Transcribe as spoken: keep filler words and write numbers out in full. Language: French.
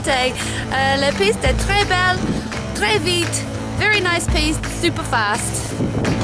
Qualité. Euh, la piste est très belle, très vite, very nice piste, super fast.